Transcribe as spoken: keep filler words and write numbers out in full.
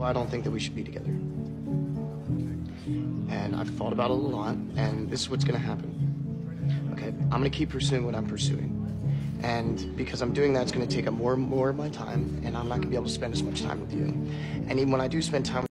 I don't think that we should be together. And I've thought about it a lot, and this is what's gonna happen. Okay, I'm gonna keep pursuing what I'm pursuing. And because I'm doing that, it's gonna take up more and more of my time, and I'm not gonna be able to spend as much time with you. And even when I do spend time with